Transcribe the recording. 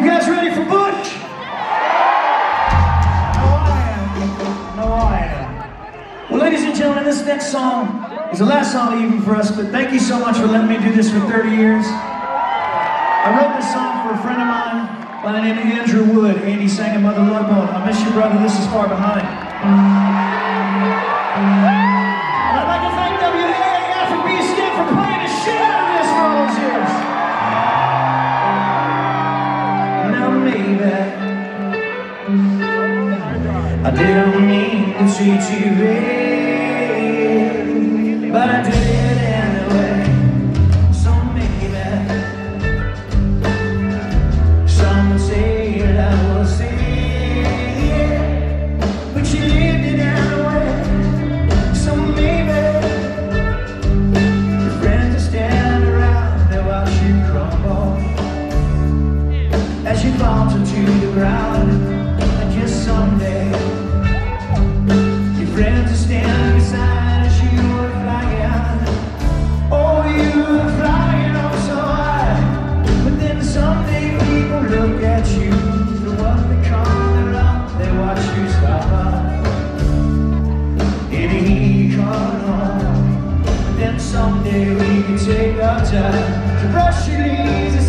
You guys ready for Butch? No, I am. Well, ladies and gentlemen, this next song is the last song of the evening for us, but thank you so much for letting me do this for 30 years. I wrote this song for a friend of mine by the name of Andrew Wood. Andy sang in Mother Love Bone. I miss you, brother. This is Far Behind. And I'd like to thank WAAF and BCM for playing the shit out of this for all those years. Now, maybe I didn't mean to treat you bad, but I did it anyway. So maybe some would say that I was sick, but you lived it anyway. So maybe your friends will stand around and watch you crumble as you falter to the ground. And just someday your friends will stand beside as you were flying. Oh, you were flying oh so high. But then someday people look at you, the one they call their own, they watch you stop in a corner. But then someday we can take our time to brush your knees